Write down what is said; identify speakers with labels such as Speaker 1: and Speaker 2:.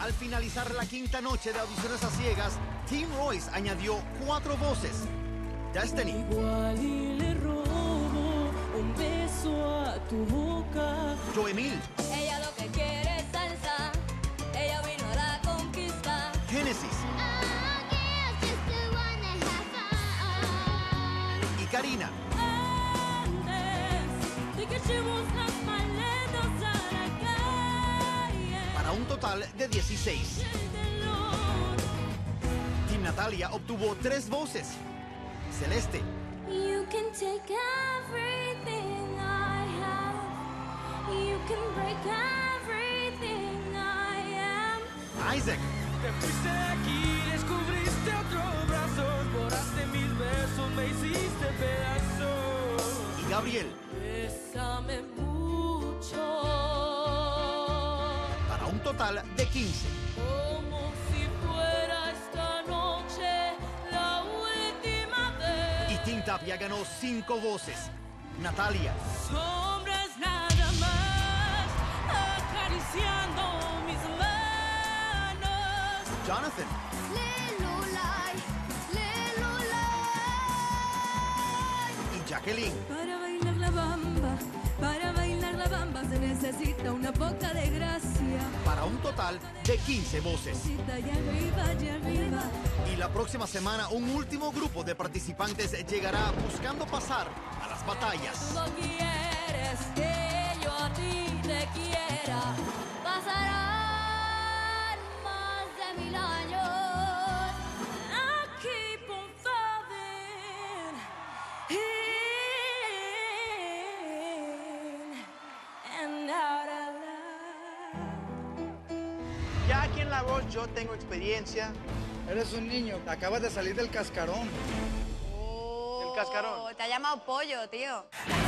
Speaker 1: Al finalizar la quinta noche de audiciones a ciegas, Team Royce añadió 4 voces. Destiny.
Speaker 2: Igual y le robo un beso a tu boca.
Speaker 1: Joemil.
Speaker 3: Ella lo que quiere es salsa. Ella vino a la conquista.
Speaker 1: Génesis. Y Karina.
Speaker 2: Antes de que llevemos las maletas a la calle.
Speaker 1: Para un total de 16. Team Natalia obtuvo 3 voces. Celeste.
Speaker 3: You can take everything I have. You can break everything I am.
Speaker 1: Isaac.
Speaker 4: Te fuiste de aquí, descubriste otro brazo, borraste mis besos, me hiciste pedazos.
Speaker 1: Y Gabriel.
Speaker 2: Bésame mucho.
Speaker 1: Para un total de 15.
Speaker 2: Como si fuera esta noche la última vez.
Speaker 1: Y Team Tapia ganó 5 voces. Natalia.
Speaker 2: Sombras nada más acariciando mis manos.
Speaker 1: Jonathan. Y Jacqueline.
Speaker 2: Para bailar la bamba se necesita una poca de gracia.
Speaker 1: Para un total de 15 voces.
Speaker 2: Y arriba, y arriba.
Speaker 1: Y la próxima semana un último grupo de participantes llegará buscando pasar a las batallas.
Speaker 3: No quieres que yo a ti te quiera. Pasarán más de 1000 años.
Speaker 2: I keep on falling in and out of love.
Speaker 5: Ya aquí en La Voz yo tengo experiencia.
Speaker 6: Eres un niño, acabas de salir del cascarón.
Speaker 5: ¿Del cascarón?
Speaker 3: Te ha llamado pollo, tío.